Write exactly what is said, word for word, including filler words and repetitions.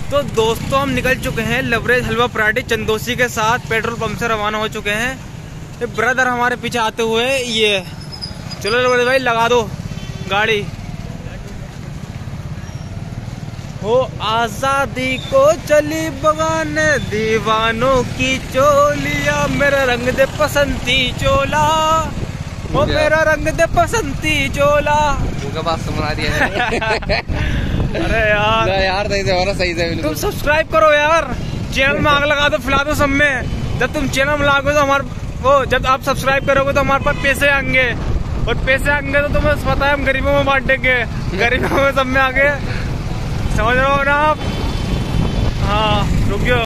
तो दोस्तों हम निकल चुके हैं लवरेज हलवा पराठे चंदोसी के साथ पेट्रोल पंप से रवाना हो चुके हैं। ये ब्रदर हमारे पीछे आते हुए ये चलो लवरेज भाई लगा दो गाड़ी। हो आजादी को चली बगाने दीवानों की चोलिया, मेरा रंग दे पसंदी चोला, वो मेरा रंग दे पसंदी चोला। उनका बात सुना दिया है। अरे यार यार सही से सही से तुम सब्सक्राइब करो यार, चैनल में आग लगा दो, फैला दो सब में। जब तुम चैनल में लागोगे तो हमारे वो जब आप सब्सक्राइब करोगे तो हमारे पास पैसे आएंगे, और पैसे आएंगे तो तुम्हें पता है हम गरीबों में बांट देंगे, गरीबों में सब में आगे, समझ रहे हो ना आप। हाँ रुकियो।